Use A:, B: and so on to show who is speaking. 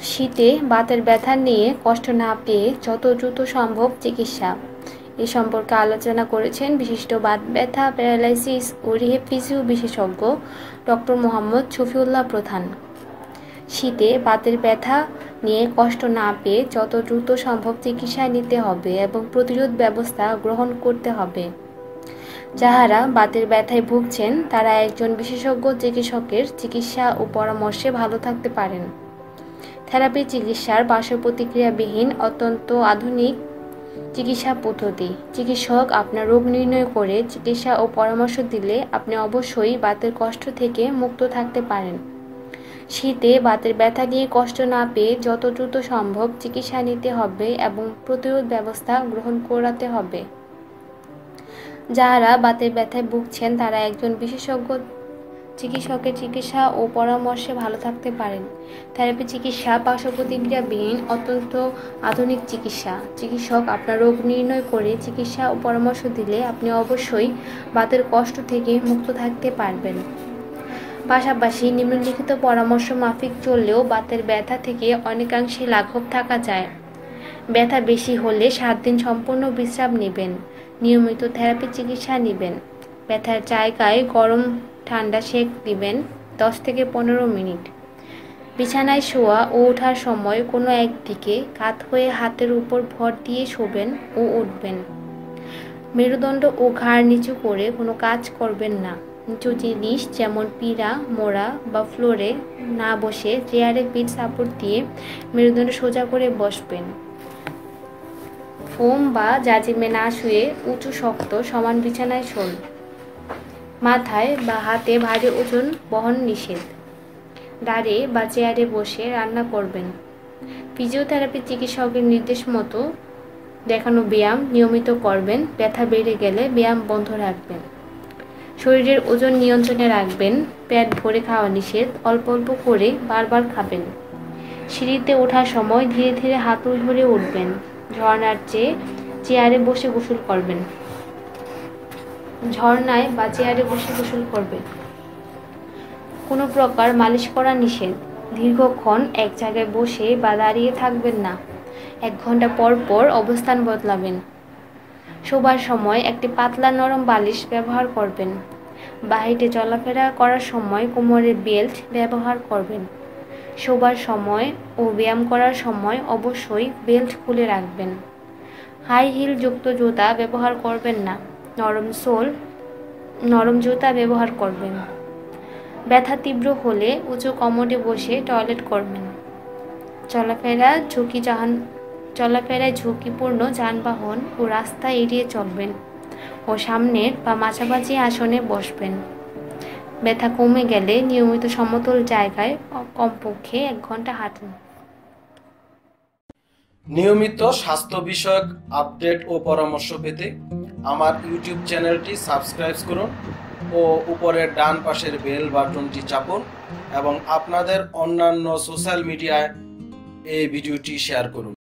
A: শীতে বাতের ব্যথা নিয়ে কষ্ট না পেয়ে যত দ্রুত সম্ভব চিকিৎসা এ সম্পর্কে আলোচনা করেছেন বিশিষ্ট বাত ব্যথা, প্যারালাইসিস ও রিহেব ফিজিও বিশেষজ্ঞ ডক্টর মোহাম্মদ শফিউল্লাহ প্রধান। শীতে বাতের ব্যথা নিয়ে কষ্ট না পেয়ে যত দ্রুত সম্ভব চিকিৎসা নিতে হবে এবং প্রতিরোধ ব্যবস্থা গ্রহণ করতে হবে। যাহারা বাতের ব্যথায় ভুগছেন তারা একজন বিশেষজ্ঞ চিকিৎসকের চিকিৎসা ও পরামর্শে ভালো থাকতে পারেন। থেরাপি চিকিৎসার পার্শ্ব প্রতিক্রিয়াবিহীন অত্যন্ত আধুনিক চিকিৎসা পদ্ধতি। চিকিৎসক আপনার রোগ নির্ণয় করে চিকিৎসা ও পরামর্শ দিলে আপনি অবশ্যই বাতের কষ্ট থেকে মুক্ত থাকতে পারেন। শীতে বাতের ব্যথা নিয়ে কষ্ট না পেয়ে যত দ্রুত সম্ভব চিকিৎসা নিতে হবে এবং প্রতিরোধ ব্যবস্থা গ্রহণ করাতে হবে। যারা বাতের ব্যথায় ভুগছেন তারা একজন বিশেষজ্ঞ চিকিৎসকের চিকিৎসা ও পরামর্শে ভালো থাকতে পারেন। থেরাপি চিকিৎসা পার্শ্ব প্রতিক্রিয়াবিহীন অত্যন্ত আধুনিক চিকিৎসা। চিকিৎসক আপনার রোগ নির্ণয় করে চিকিৎসা ও পরামর্শ দিলে আপনি অবশ্যই বাতের কষ্ট থেকে মুক্ত থাকতে পারবেন। পাশাপাশি নিম্নলিখিত পরামর্শ মাফিক চললেও বাতের ব্যথা থেকে অনেকাংশে লাঘব থাকা যায়। ব্যথা বেশি হলে 7 দিন সম্পূর্ণ বিশ্রাম নেবেন। নিয়মিত থেরাপি চিকিৎসা নেবেন। ব্যথার জায়গায় গরম ঠান্ডা সেক দিবেন 10 থেকে 15 মিনিট। বিছানায় শোয়া ও ওঠার সময় কোনো একদিকে কাত হয়ে হাতের উপর ভর দিয়ে শোবেন ও উঠবেন। মেরুদণ্ড ও ঘাড় নিচু করে কোনো কাজ করবেন না। নিচু জিনিস যেমন পীড়া, মোড়া বা ফ্লোরে না বসে চেয়ারে পিঠ সাপোর্ট দিয়ে মেরুদণ্ড সোজা করে বসবেন। ফোম বা জাজিমে না শুয়ে উঁচু শক্ত সমান বিছানায় শোন। মাথায় বা হাতে ভারী ওজন বহন নিষেধ। দাঁড়িয়ে বা চেয়ারে বসে রান্না করবেন। ফিজিওথেরাপি চিকিৎসকের নির্দেশ মতো দেখানো ব্যায়াম নিয়মিত করবেন। ব্যথা বেড়ে গেলে ব্যায়াম বন্ধ রাখবেন। শরীরের ওজন নিয়ন্ত্রণে রাখবেন। পেট ভরে খাওয়া নিষেধ। অল্প অল্প করে বারবার খাবেন। সিঁড়িতে ওঠার সময় ধীরে ধীরে হাঁটু ধরে উঠবেন। ঝর্ণার চেয়ে চেয়ারে বসে গোসল করবেন। ঝর্ণায় বা চেয়ারে বসে গোসল করবেন। কোনো প্রকার মালিশ করা নিষেধ। দীর্ঘক্ষণ এক জায়গায় বসে বা দাঁড়িয়ে থাকবেন না। 1 ঘন্টা পর পর অবস্থান বদলাবেন। শোবার সময় একটি পাতলা নরম বালিশ ব্যবহার করবেন। বাহিরে চলাফেরা করার সময় কোমরে বেল্ট ব্যবহার করবেন। শোবার সময় ও ব্যায়াম করার সময় অবশ্যই বেল্ট খুলে রাখবেন। হাই হিল যুক্ত জুতা ব্যবহার করবেন না। নরম জুতা ব্যবহার করবেন। ব্যথা তীব্র হলে উঁচু কমোডে বসে টয়লেট করবেন। চলাফেরায় ঝুঁকিপূর্ণ যানবাহন ও রাস্তা এড়িয়ে চলবেন ও সামনের বা মাঝামাঝি আসনে বসবেন। ব্যথা কমে গেলে নিয়মিত সমতল জায়গায় কমপক্ষে 1 ঘন্টা হাঁটুন।
B: নিয়মিত স্বাস্থ্য বিষয়ক আপডেট ও পরামর্শ পেতে আমার ইউটিউব চ্যানেলটি সাবস্ক্রাইব করুন ও উপরের ডান পাশের বেল বাটনটি চাপুন এবং আপনাদের অন্যান্য সোশ্যাল মিডিয়ায় এই ভিডিওটি শেয়ার করুন।